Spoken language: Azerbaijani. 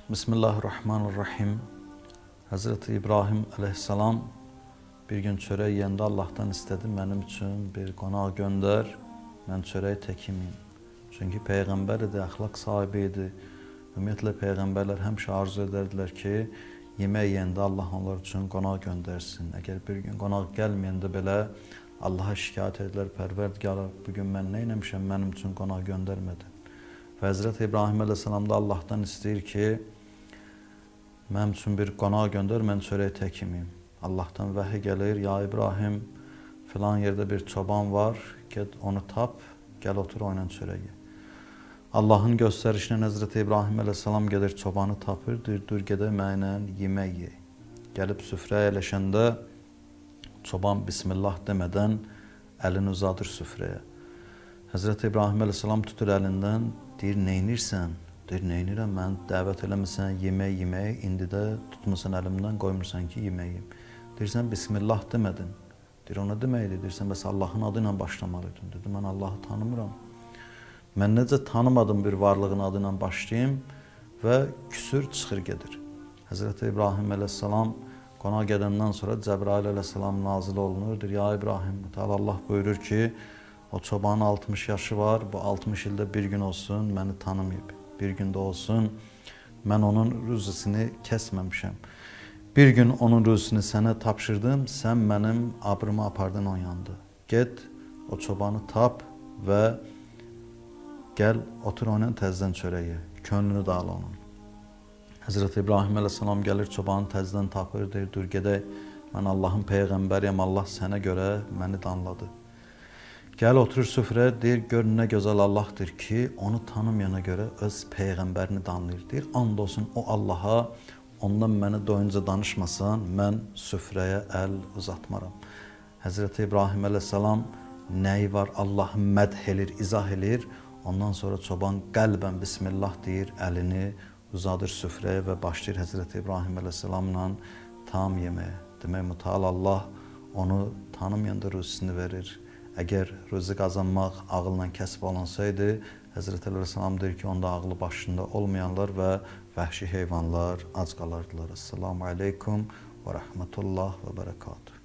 Bismillahirrahmanirrahim. Hazreti İbrahim aleyhisselam bir gün çörək yeyəndə Allah'tan istedi, mənim üçün bir qonaq göndər, mən çörək tək yeməyim. Çünki Peyğəmbər idi, əxlaq sahibi idi. Ümumiyyətlə Peyğəmbərlər həmişə arzu edərdilər ki, yemək yeyəndə Allah onlar üçün qonaq göndərsin. Əgər bir gün qonaq gəlməyəndə belə Allah'a şikayət edilər, Pərverdigara, bugün mən nə etmişəm, mənim üçün qonaq göndərmədin. Və Hazreti İbrahim aleyhisselam da Allah'tan istəyir ki, mənim üçün bir qonaq göndər, mən çörək tək yeməyim. Allah'tan vəhiy gəlir, ya İbrahim, filan yerdə bir çoban var, get onu tap, gəl otur oyla çörək ye. Allah'ın göstərişinə Hazreti İbrahim aleyhisselam gedir, çobanı tapır, dur gedə mənlə yemək ye. Gəlib süfrəyə əyləşəndə çoban Bismillah demədən əlini uzadır süfrəyə. Hazreti İbrahim aleyhisselam tutur əlindən, deyir, neynirsən? Deyir, neynirəm, mən dəvət eləmirsən yemək, indi də tutmusan əlimdən, qoymursan ki, yeməyim. Deyirsən, Bismillah demədin. Deyir, o nə deməkdir? Deyirsən, bəs Allahın adı ilə başlamalıydın. Dedi, mən Allahı tanımıram. Mən necə tanımadım bir varlığın adı ilə başlayayım və küsür çıxır gedir. Hazreti İbrahim aleyhisselam qonaq gedəndən sonra Cəbrail aleyhisselam nazil olunur. Deyir, ya İbrahim, Allah buyurur ki, o çobanın 60 yaşı var, bu 60 ildə bir gün olsun, məni tanımayıb. Bir gündə olsun, mən onun rüzisini kəsməmişəm. Bir gün onun rüzisini sənə tapşırdım, sən mənim abrımı apardın o yandı. Get, o çobanı tap və gəl, otur onun təzdən çörəyi, könlünü dağıl onun. Hazreti İbrahim aleyhisselam gəlir, çobanı təzdən tapır, deyir, dur gedək, mən Allahın peyğəmbəriyəm, Allah sənə görə məni danladı. Gəl oturur süfrəyə, deyir, gör nə gözəl Allahdır ki, onu tanımayana görə öz peyğəmbərini danlayır. Deyir, and olsun o Allaha, ondan məni doyunca danışmasan, mən süfrəyə əl uzatmaram. Hazreti İbrahim aleyhisselam nəyi var, Allahı mədh edir, izah edir. Ondan sonra çoban qəlbən Bismillah deyir, əlini uzadır süfrəyə və başlayır Hazreti İbrahim aleyhisselamla tam yeməyə. Demək, mütəal Allah onu tanımayanda rüzisini verir. Əgər rüzi qazanmaq ağılla kəsb olunsaydı, Həzrət Əleyhisselam deyir ki, onda ağlı başında olmayanlar və vəhşi heyvanlar ac qalardılar. Esselamu aleykum və rəhmətullah və bərəkatuhu.